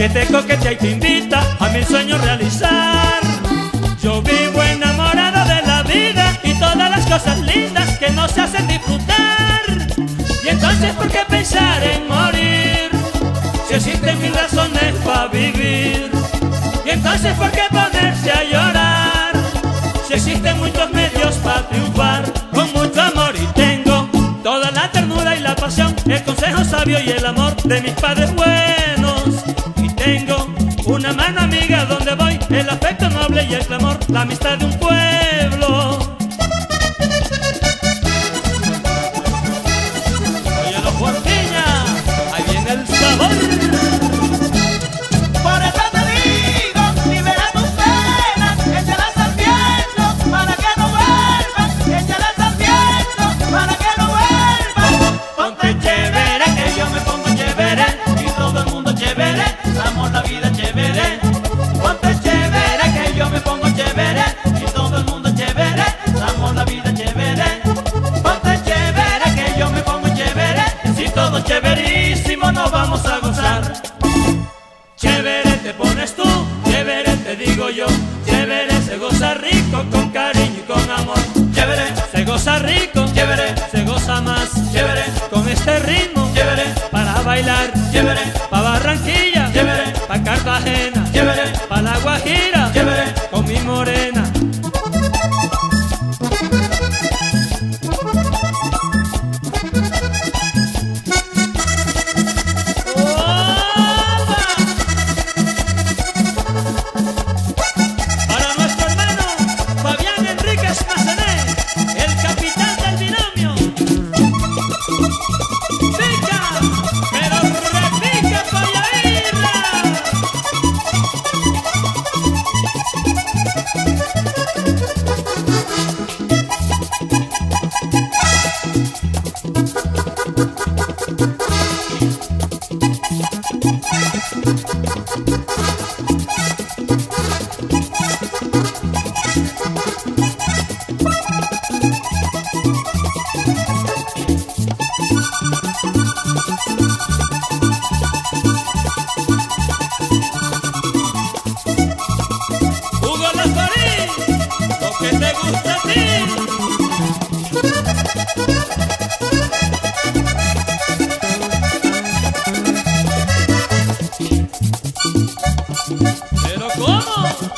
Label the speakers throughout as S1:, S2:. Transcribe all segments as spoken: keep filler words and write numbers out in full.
S1: te coquetea y te invita a mi sueño realizar. Yo vivo enamorado de la vida y todas las cosas lindas que nos hacen disfrutar. Y entonces, ¿por qué pensar en morir si existen mil razones para vivir? Y entonces, ¿por qué ponerse a llorar si existen muchos medios para triunfar? Con mucho amor y tengo toda la ternura y la pasión, el consejo sabio y el amor de mis padres buenos. Y tengo una mano amiga donde voy, el afecto noble y el clamor, la amistad de un pueblo. Óyelo, Juanquiña, ahí viene el sabor.
S2: Por eso te digo, libera tus penas, échalas al viento para que no vuelvas, échalas al viento para que no vuelvas. Ponte chévere, que yo me pongo chévere y todo el mundo chévere, damos la vida chévere. Ponte chévere, que yo me pongo chévere y todo el mundo chévere, damos la vida chévere. Ponte chévere, que yo me pongo chévere, si todo chéverísimo nos vamos a gozar. Chévere te pones tú, chévere te digo yo, chévere se goza rico con cariño y con amor. Chévere
S1: Se goza rico,
S2: chévere,
S1: se goza más
S2: chévere,
S1: con este ritmo
S2: chévere,
S1: para bailar,
S2: chévere,
S1: pa' Barranquilla,
S2: chévere,
S1: pa' Cartagena,
S2: chévere,
S1: pa' La Guajira,
S2: chévere.
S1: con mi morena. Para nuestro hermano Fabián Enríquez Macené, el capitán del binomio. Pica, pero repica para irla. Hugo Lazarín, lo que te gusta a ti. ¿Pero cómo?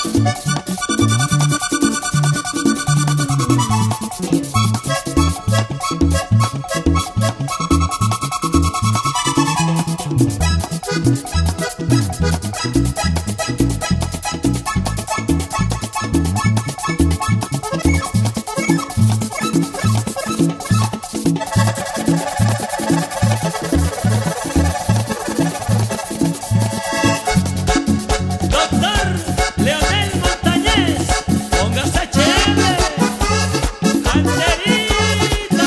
S1: Doctor Leonel Montañez, póngase chévere, Angelita.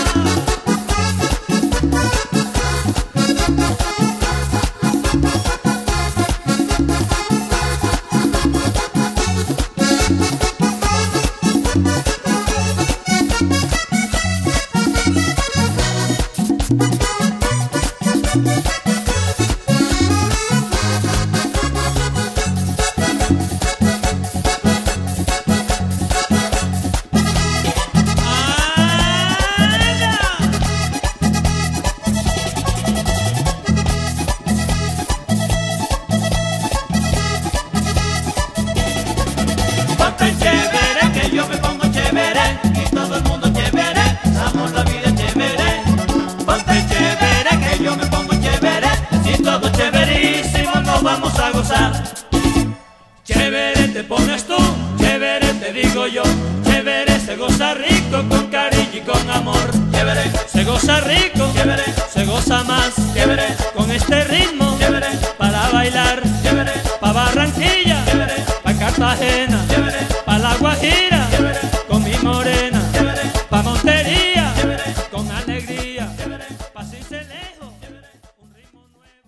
S2: Ponte chévere, que yo me pongo chévere y todo el mundo chévere, damos la vida chévere. Ponte chévere, que yo me pongo chévere, si todo chéverísimo nos vamos a gozar.
S1: Chévere te pones tú, chévere te digo yo, chévere se goza rico con cariño y con amor.
S2: Chévere,
S1: Se goza rico,
S2: chévere,
S1: se goza más
S2: chévere,
S1: con este ritmo
S2: chévere,
S1: para bailar,
S2: chévere,
S1: pa' Barranquilla,
S2: chévere,
S1: pa' Cartagena,
S2: chévere,
S1: pa' La Guajira,
S2: chévere,
S1: con mi morena,
S2: chévere,
S1: pa' Montería,
S2: chévere,
S1: con alegría,
S2: chévere.
S1: pa' Cincelejo, un ritmo nuevo.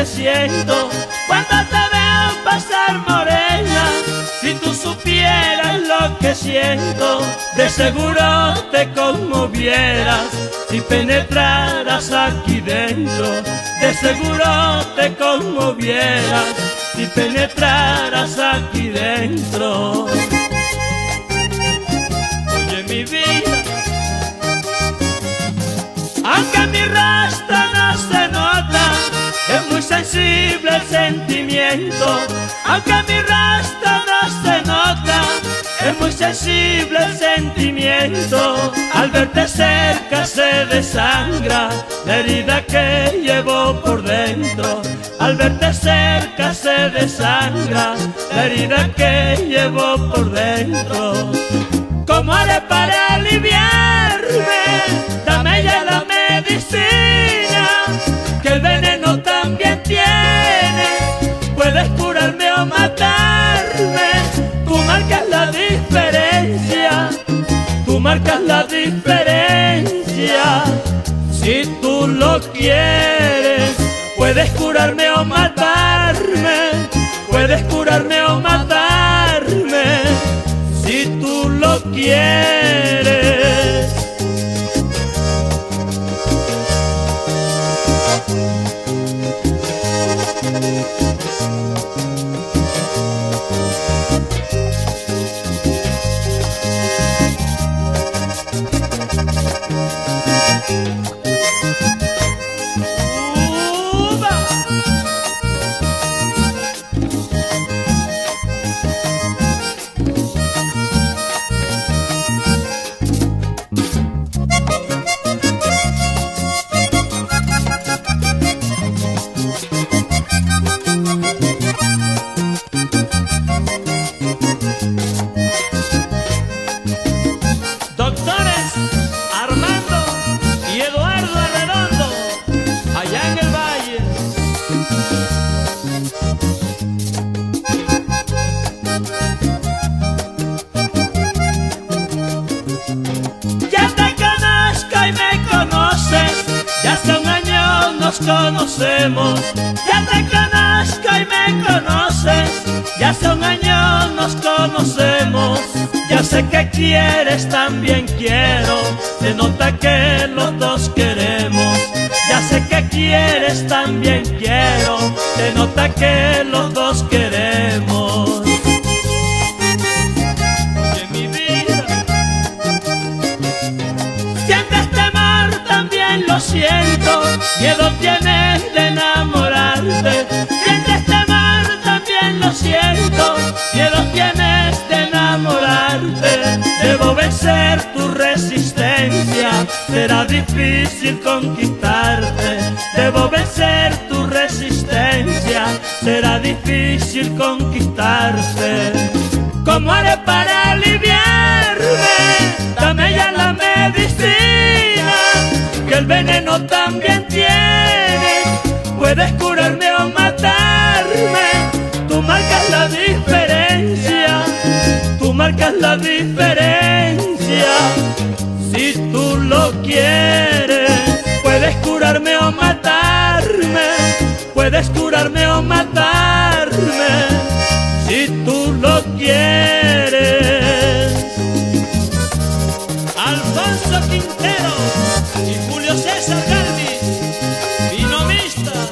S1: que siento cuando te veo pasar morena. Si tú supieras lo que siento, de seguro te conmovieras. Si penetraras aquí dentro, de seguro te conmovieras. Si penetraras aquí dentro. Oye mi vida, aunque mi rostro no se nota, es muy sensible el sentimiento. Aunque mi rostro no se nota, es muy sensible el sentimiento. Al verte cerca se desangra la herida que llevo por dentro. Al verte cerca se desangra la herida que llevo por dentro. ¿Cómo haré para aliviarme? Dame ya la medicina, que el veneno también tiene. Puedes curarme o matarme, tú marcas la diferencia. Tú marcas la diferencia. Si tú lo quieres, puedes curarme o matarme. Puedes curarme o matarme, si tú lo quieres. Conocemos, ya te conozco y me conoces, ya hace un año nos conocemos. Ya sé que quieres, también quiero, se nota que los dos queremos. Ya sé que quieres, también quiero, se nota que los dos queremos. Oye mi vida, sientes temor, también lo siento. Miedo tienes de enamorarte, sientes temor, también lo siento. Miedo tienes de enamorarte, debo vencer tu resistencia, será difícil conquistarte. Debo vencer tu resistencia, será difícil conquistarte. ¿Cómo haré para aliviarme? Dame ya la medicina, que el veneno también tiene. Puedes curarme o matarme, tú marcas la diferencia. Tú marcas la diferencia. Si tú lo quieres, puedes curarme o matarme. Puedes curarme o matarme, si tú lo quieres. Alfonso Quintero y Julio César Galvis, binomistas.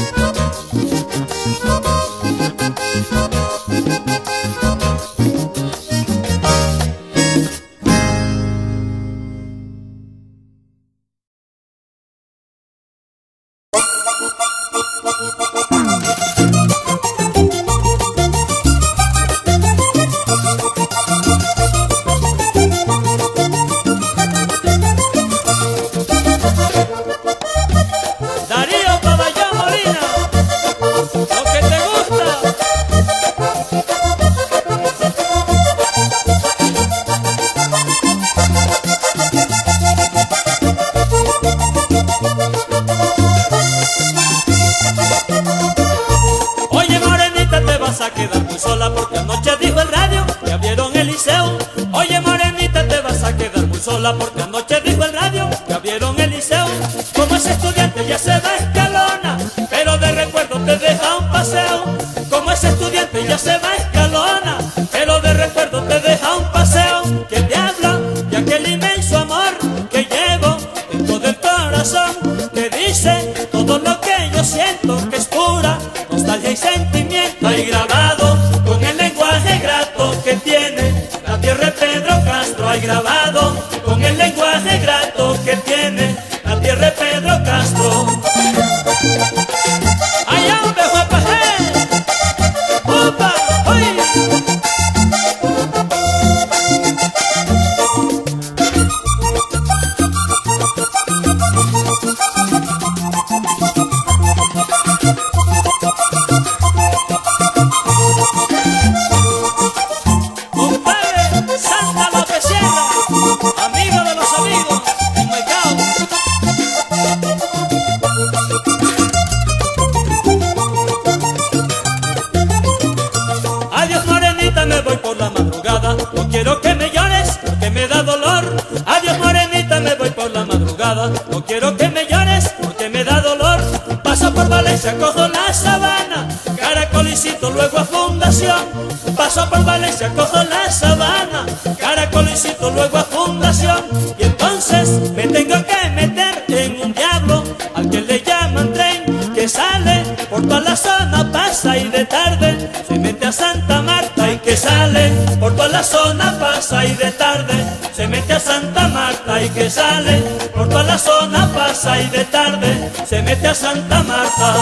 S2: Sola porque anoche dijo el radio que abrieron el liceo. Como ese estudiante ya se da escalona, pero de recuerdo
S1: de Pedro Castro hay grabado con el lenguaje grato que tiene la tierra de Pedro Castro. ¡Ay, hombre, guapa, hey! ¡Opa! ¡Oy! Me voy por la madrugada, no quiero que me llores porque me da dolor. Adiós morenita, me voy por la madrugada, no quiero que me llores porque me da dolor. Paso por Valencia, cojo la Sabana, Caracolicito, luego a Fundación. Paso por Valencia, cojo la Sabana, Caracolicito, luego a Fundación. Y entonces me tengo que meter en un diablo al que le llaman tren, que sale por toda la zona, pasa y de tarde se mete a Santa Marta, y que sale por toda la zona, pasa y de tarde se mete a Santa Marta, y que sale por toda la zona, pasa y de tarde se mete a Santa Marta.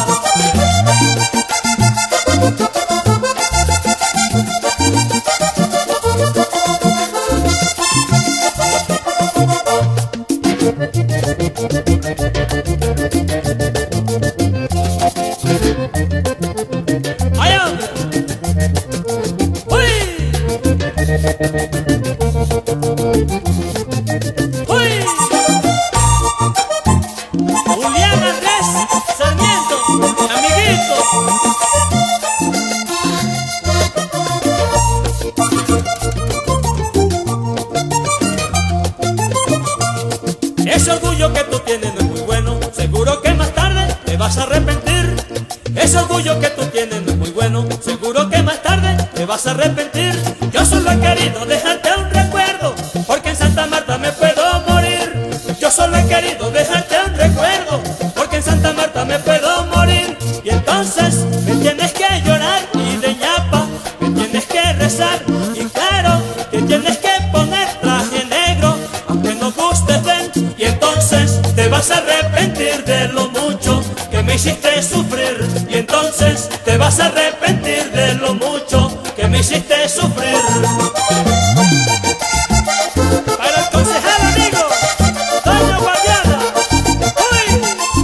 S1: Julián Andrés Sarmiento, amiguito. Ese orgullo que tú tienes no es muy bueno, seguro que más tarde te vas a arrepentir. Ese orgullo que tú tienes no es muy bueno, seguro que más tarde te vas a arrepentir. Yo solo he querido dejarte un recuerdo, porque en Santa Marta me puedo morir. Yo solo he querido dejarte un recuerdo, porque en Santa Marta me puedo morir. Y entonces me tienes que llorar y de ñapa me tienes que rezar. Y claro que tienes que poner traje negro, aunque no gustes ven. Y entonces te vas a arrepentir de lo mucho que me hiciste sufrir. Y entonces te vas a arrepentir de lo mucho que me hiciste sufrir. Para el concejal amigo Toño Guadiana. ¡Uy!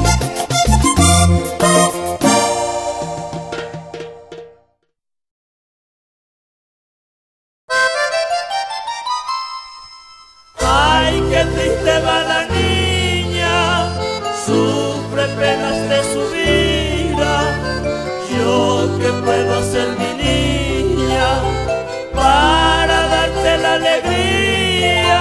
S1: Ay, qué triste va la niña, sufre penas de su vida. Yo qué puedo hacer, mi niña, para darte la alegría.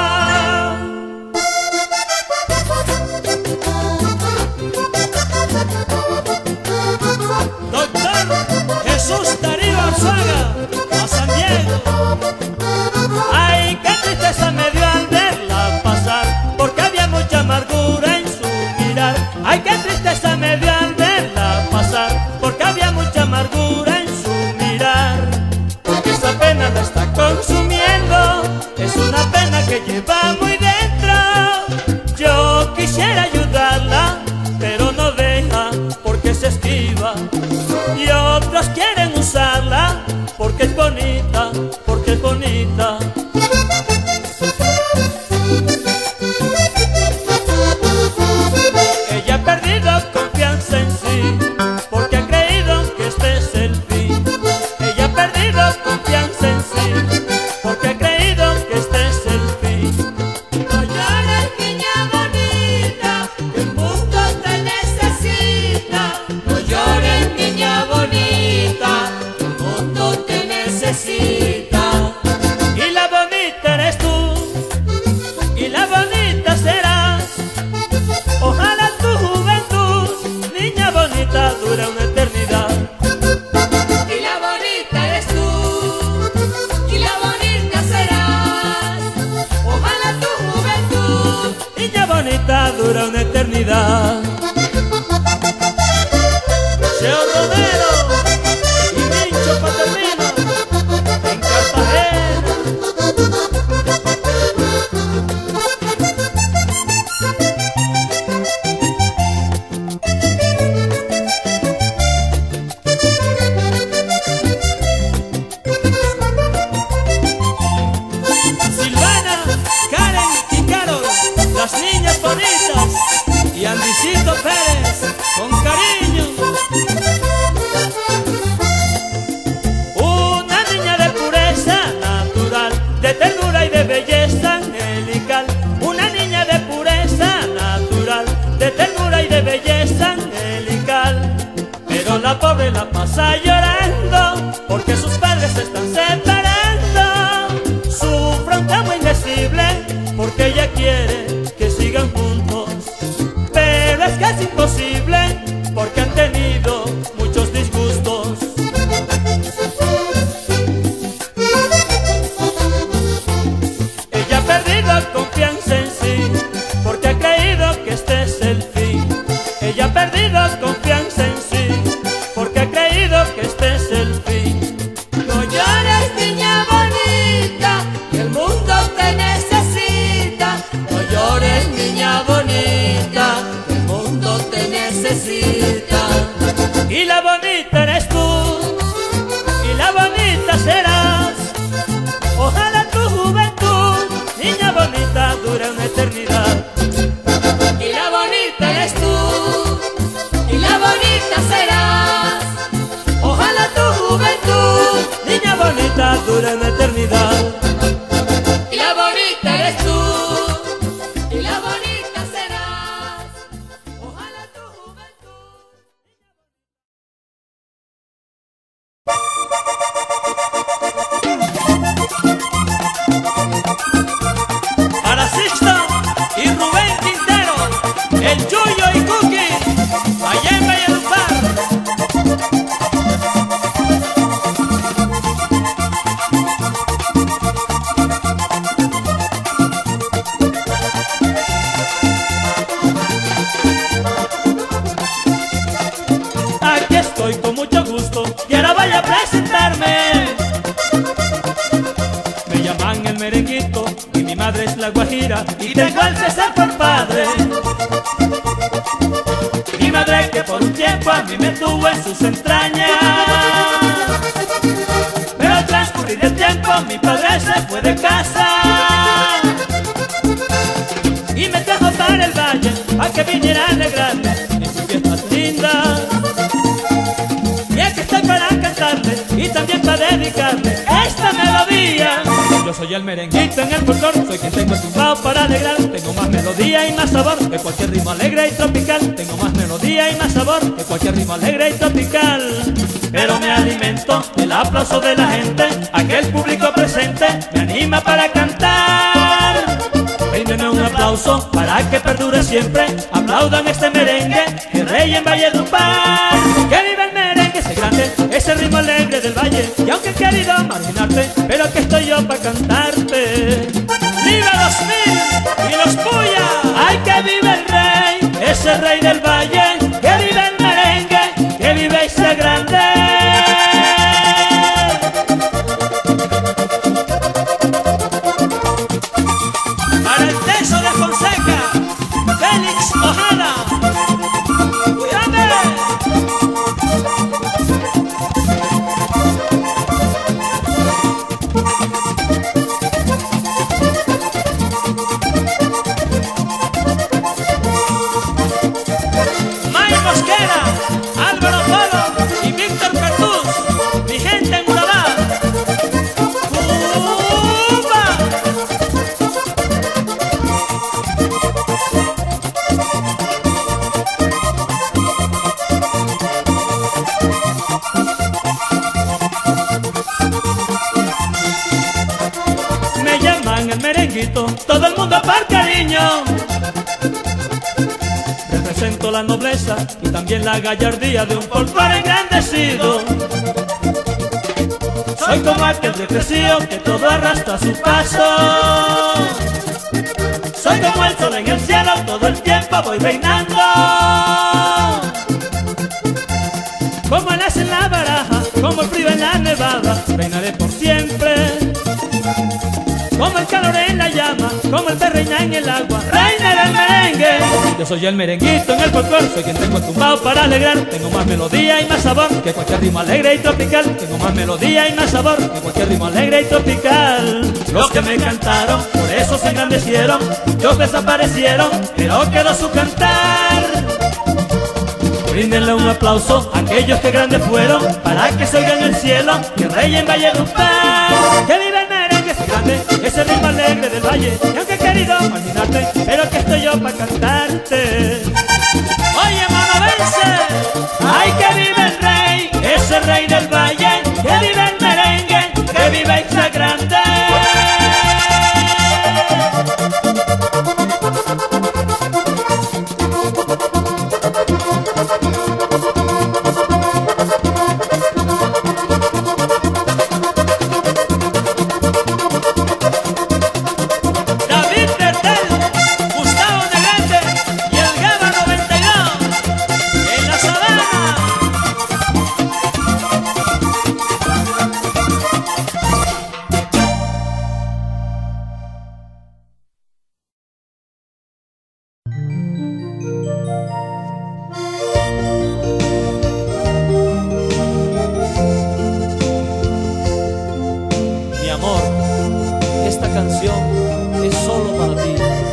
S1: Doctor Jesús Darío Arzuaga, a San Diego. Ay, qué tristeza me dio al verla pasar, porque había mucha amargura en su mirar. Ay, qué tristeza me dio al verla pasar, porque había mucha amargura en su mirar. Porque esa pena la está consumiendo, es una pena que lleva muy dentro. Yo quisiera ayudarla, pero no deja porque se esquiva. Y otros quieren usarla porque es bonita, porque es bonita. Ella ha perdido confianza en sí, porque ha creído que este es el fin. Ella ha perdido confianza en sí, porque ha creído que este es el fin. No llores, niña bonita, que el mundo te necesita. No llores, niña bonita, que el mundo te necesita. Y la bonita eres tú, y la bonita serás. Ojalá tu juventud, niña bonita, dure una eternidad.
S3: Y la bonita eres tú, y la bonita serás. Ojalá tu juventud,
S1: Niña bonita, dura una eternidad. Cheo Romero y Mincho Paternino en Cartagena. Pérez, con cariño. Una niña de pureza natural, de ternura y de belleza angelical. Una niña de pureza natural, de ternura y de belleza angelical. Pero la pobre la pasa llorando porque sus padres se están separando. Sufre un tramo indecible porque ella quiere que sigan juntos, pero es casi imposible porque han tenido muchos disgustos. Ella ha perdido confianza en sí porque ha creído que este es el fin. Ella ha perdido confianza en sí porque ha creído que este es el fin.
S3: No llores, niña bonita, que el mundo te necesita. No llores, niña bonita, que el mundo te necesita.
S1: Y la bonita eres tú, y la bonita serás. Ojalá tu juventud, niña bonita, dure una eternidad.
S3: Y la bonita eres tú, y la bonita serás.
S1: Ojalá tu juventud, niña bonita, dure una eternidad.
S3: Y la bonita eres tú, y la bonita serás. Ojalá tu juventud.
S1: Para Sixto y Rubén Quintero, el Yuyo y Cookie, allá en Valledupar. Aquí estoy con mucho gusto y ahora voy a presentarme. Me llaman el merenguito y mi madre es la guajira y tengo al César por padre. Mi madre que por un tiempo a mí me tuvo en sus entrañas, pero al transcurrir el tiempo mi padre se fue de casa y me trajo para el valle a que viniera a alegrarme en sus fiestas lindas. Y aquí estoy para cantarle y también para dedicarle esta melodía. Yo soy el merenguito en el folclor, soy quien tengo el tumbao para alegrar. Tengo más melodía y más sabor que cualquier ritmo alegre y tropical. Tengo más melodía y más sabor que cualquier ritmo alegre y tropical. Pero me alimento del aplauso de la gente, aquel público presente me anima para cantar. Bríndenme un aplauso para que perdure siempre. Aplaudan este merengue que rey en Valledupar. Que viva el merengue, ese grande, ese ritmo alegre del valle. Y aunque he querido marginarte, pero aquí estoy yo para cantarte. ¡Viva los mil y los Puya! ¡Ay, que viva el rey, ese rey del valle! ¡Que viva el merengue, que viva ese grande! Para el teso de Fonseca, Félix Ojeda. ¡Cuídate! May Mosquera, Álvaro Polo y Víctor Cartús, mi gente en Urabá. ¡Cuba! Me llaman el merenguito, todo el mundo por cariño. Represento la nobleza y también la gallardía de un folclore engrandecido. Soy como aquel recrecido que todo arrastra a su paso. Soy como el sol en el cielo, todo el tiempo voy reinando. Como el as en la baraja, como el frío en la nevada, reinaré por siempre. Como el calor en la llama, como el pez reina en el agua, reina el merengue. Yo soy el merenguito en el folclor, soy quien tengo el tumbao para alegrar. Tengo más melodía y más sabor que cualquier ritmo alegre y tropical. Tengo más melodía y más sabor que cualquier ritmo alegre y tropical. Los que me cantaron, por eso se engrandecieron. Muchos desaparecieron, pero quedó su cantar. bríndenle un aplauso a aquellos que grandes fueron, para que se oiga en el cielo que el rey en Valle Dutar. Que viva el merengue, ese grande, ese ritmo alegre del valle. Y aunque he querido olvidarte, pero aquí estoy yo para cantarte. Oye, mano, vence. Ay, que vive el rey, ese rey del valle. Que vive el merengue, que vive Isla Grande.
S3: Esta canción es solo para ti.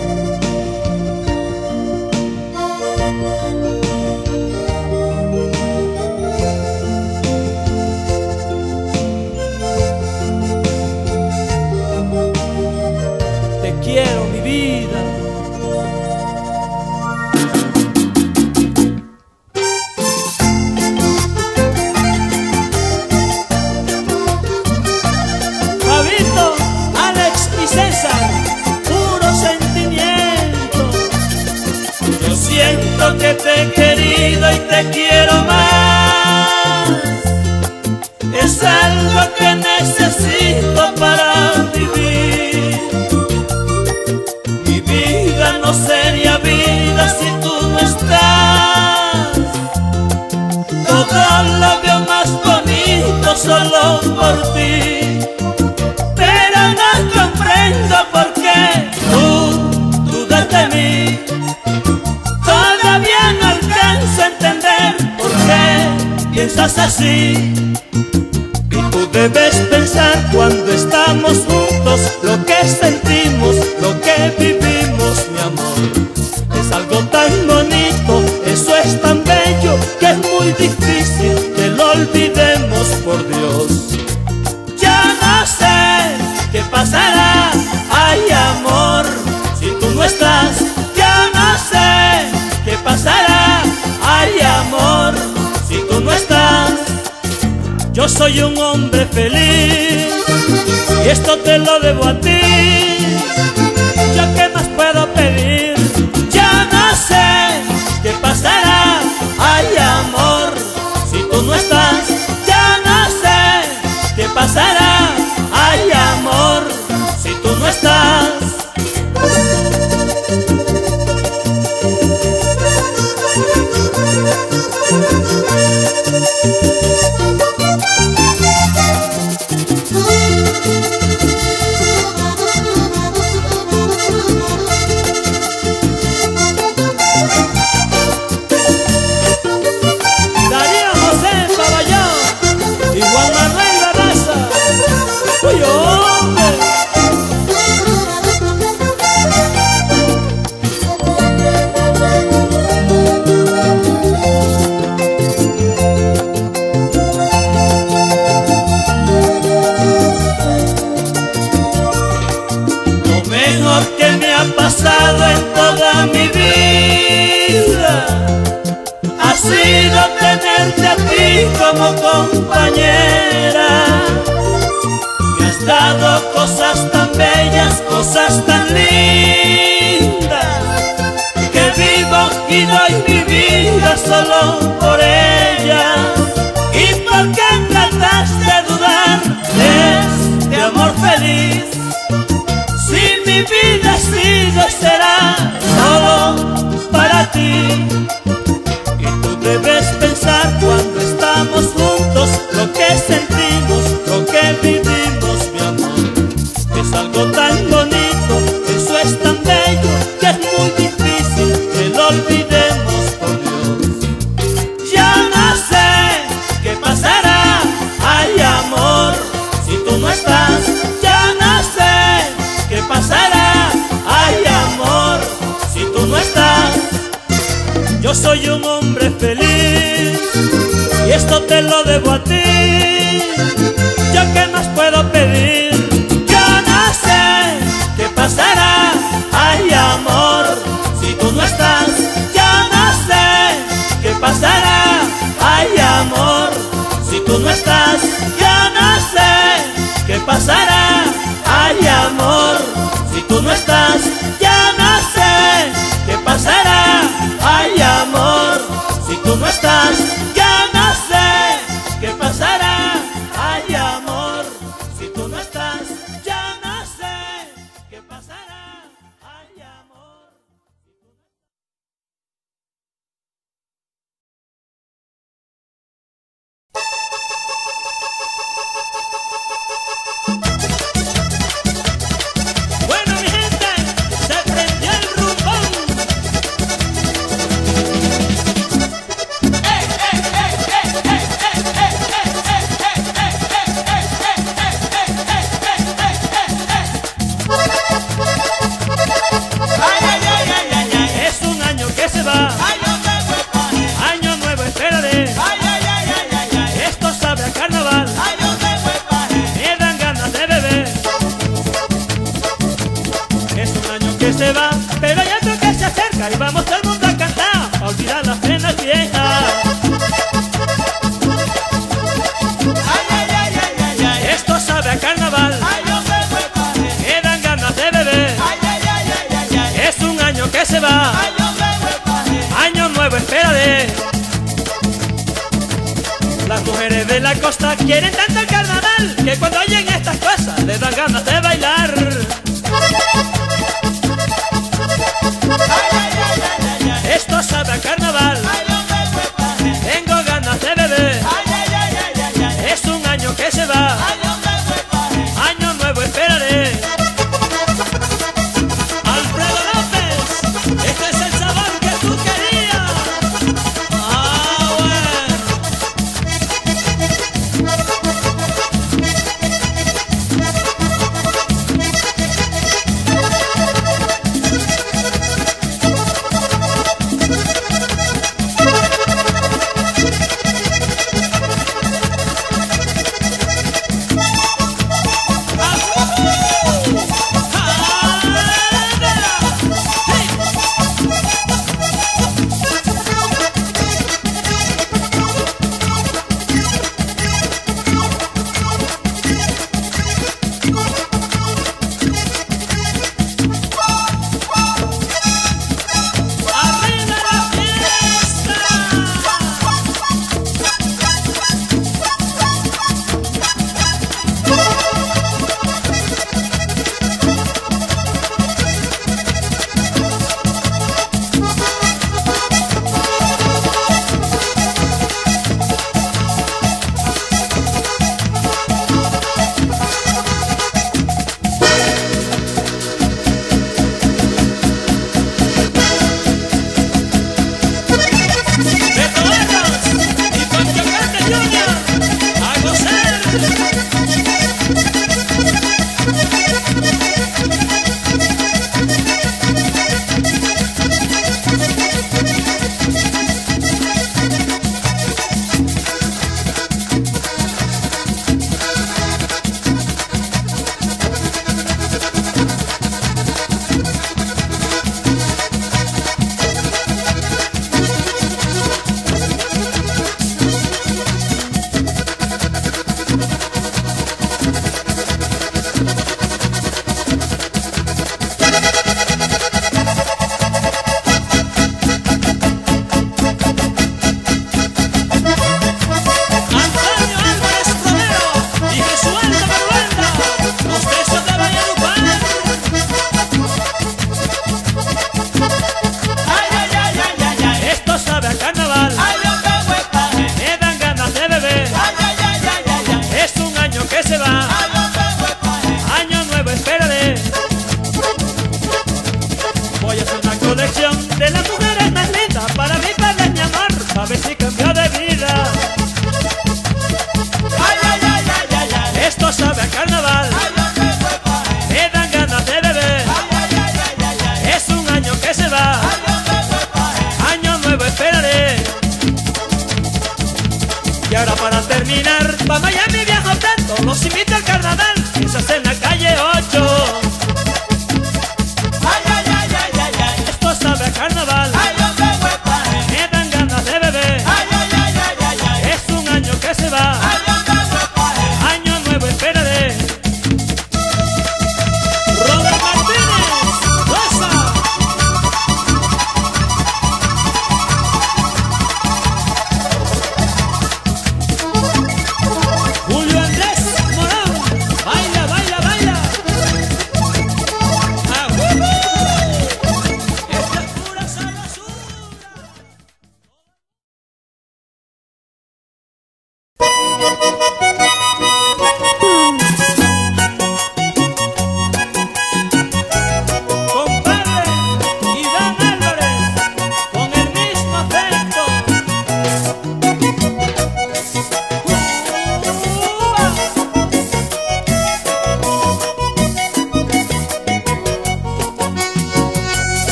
S3: Te quiero, mi vida.
S1: Siento que te he querido y te quiero más. Es algo que necesito para vivir. Mi vida no sería vida si tú no estás. Todo lo veo más bonito solo por ti. Pero no comprendo por qué tú dudas de mí. Todavía no alcanzo a entender por qué piensas así. Y tú debes pensar cuando estamos juntos lo que sentimos, lo que vivimos, mi amor. Es algo tan bonito, eso es tan bello, que es muy difícil que lo olvidemos, por Dios. Ya no sé qué pasará, ay amor, si tú no estás. Ya no sé ¿qué pasará? Ay amor, si tú no estás. Yo soy un hombre feliz y esto te lo debo a ti. ¿Yo qué más puedo pedir? Ya no sé qué pasará. Ay amor, si tú no estás. Ya no sé qué pasará. Ay amor, si tú no estás. Que me ha pasado en toda mi vida ha sido tenerte a ti como compañera. Me has dado cosas tan bellas, cosas tan lindas, que vivo y doy mi vida solo por ellas. ¿Y por qué tratas de dudar de este amor feliz? Si mi vida ha sido y será solo para ti. Y tú debes pensar cuando estamos juntos lo que sentimos, lo que vivimos, mi amor. Es algo tan bonito, eso es tan bello, que es muy difícil que lo olvidemos, por Dios. Ya no sé qué pasará, ay amor, si tú no estás. Ya no sé ¿qué pasará? Ay amor, si tú no estás. Yo soy un hombre feliz esto te lo debo a ti. ¿Yo qué más puedo pedir? Yo no sé qué pasará, ay amor, si tú no estás. Yo no sé qué pasará, ay amor, si tú no estás. Yo no sé qué pasará, ay amor, si tú no estás. Yo no sé qué pasará, ay amor, si tú no estás. Yo no sé qué pasará, ay amor, si tú no estás. Yo no sé qué pasará, ay amor. Bueno, mi gente, se prendió el rumbón. Es un año que se va, año nuevo espérale. Esto sabe a carnaval, me dan ganas de beber. Es un año que se va, pero hay otro que se acerca y vamos todo el mundo a cantar, a olvidar las penas viejas. Esto sabe a carnaval, me dan ganas de beber. Es un año que se va, año nuevo espérale. Las mujeres de la costa quieren tanto el carnaval que cuando oyen estas cosas les dan ganas de bailar. Esto sabe a carnaval, tengo ganas de beber. Es un año que se va, año nuevo esperaré. Alfredo López, este es el sabor que tú querías. Ah, bueno.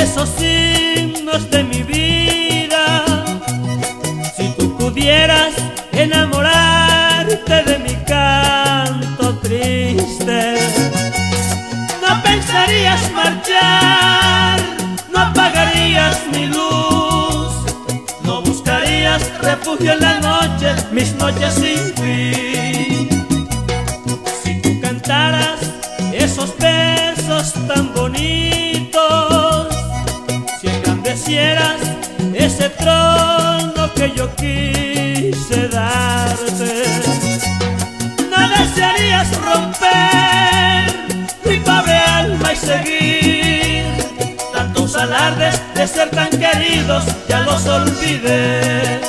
S1: esos himnos de mi vida. Si tú pudieras enamorarte de mi canto triste, no pensarías marchar, no apagarías mi luz, no buscarías refugio en la noche, mis noches sin fin. Si tú cantaras esos versos tan bonitos, si engrandecieras ese trono que yo quise darte, no desearías romper mi pobre alma y seguir tantos alardes de ser tan queridos, ya los olvidé.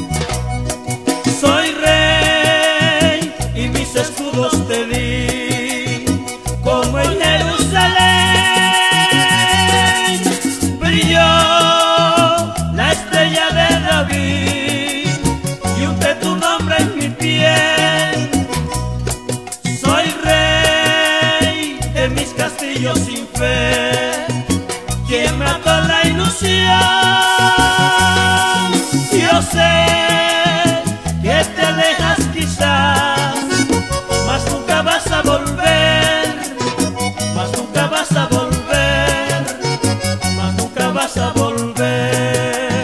S1: Soy rey y mis escudos te di, como en Jerusalén brilló la estrella de David y unté tu nombre en mi piel. Soy rey de mis castillos sin fe, quien me ató la ilusión. Yo sé que te alejas quizás, mas nunca vas a volver, mas nunca vas a volver, mas nunca vas a volver.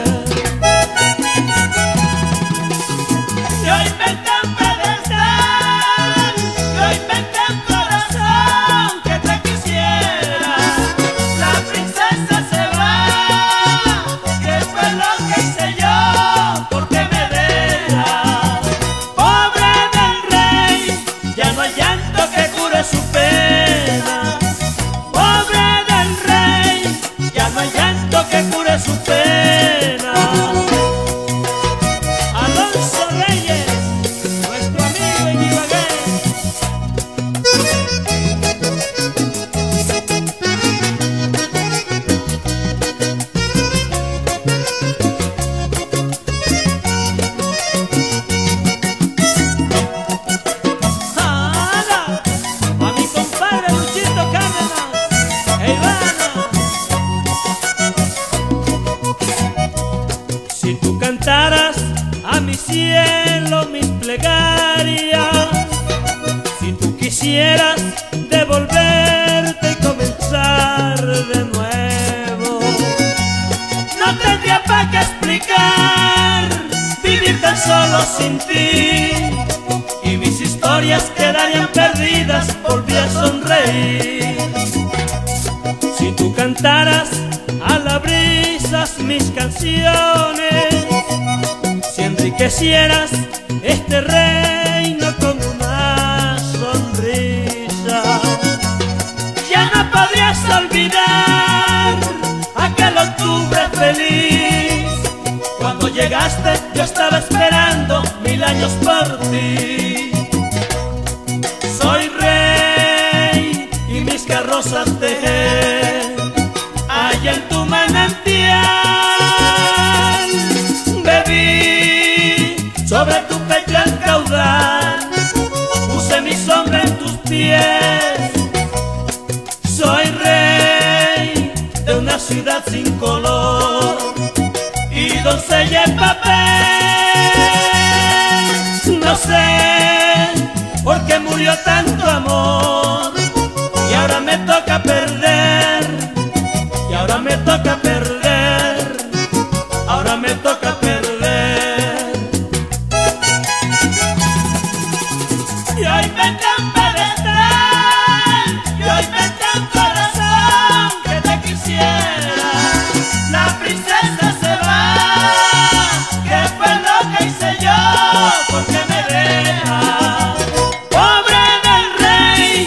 S1: Y hoy me encanta de estar, y hoy me encanta el corazón que te quisiera. La princesa se va, ¿qué fue lo que hice yo? ¿Por qué me dejas? Pobre del rey, ya no hay llanto que cure su pena. Pobre del rey, ya no hay llanto que cure su pena. Alonso Reyes, nuestro amigo en Ibagué. ¡Hala! A mi compadre Luchito Cárdenas, e Ivana. Si tú cantaras a mi cielo mis plegarias, si tú quisieras devolverte y comenzar de nuevo, no tendría para qué explicar vivir tan solo sin ti, y mis historias quedarían perdidas, volví a sonreír. Si tú cantaras a la brisa mis canciones, si enriquecieras este reino con una sonrisa, ya no podrías olvidar aquel octubre feliz. Cuando llegaste yo estaba esperando mil años por ti. Soy rey y mis carrozas dejé allá en tu manantial. Bebí sobre tu pecho el caudal, puse mi sombra en tus pies. Soy rey de una ciudad sin color y doncella en papel. No sé por qué murió tanto amor, y ahora me toca perder, y ahora me toca perder, ahora me toca perder. Y hoy me encanta de estar, y hoy me encanta el corazón que te quisiera. La princesa se va, ¿qué fue lo que hice yo? ¿Por qué me dejas? Pobre del rey,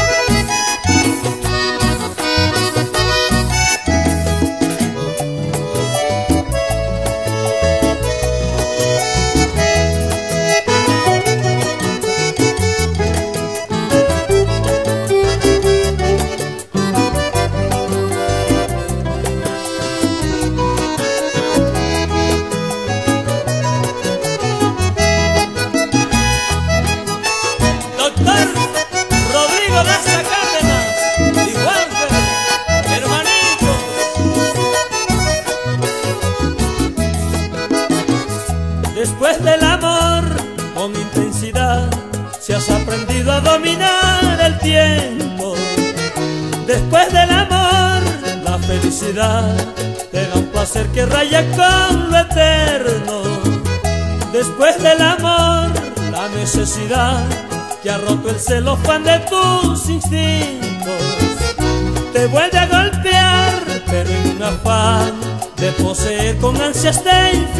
S1: felicidad te da un placer que raya con lo eterno. Después del amor, la necesidad que ha roto el celofán de tus instintos te vuelve a golpear, pero en un afán de poseer con ansias de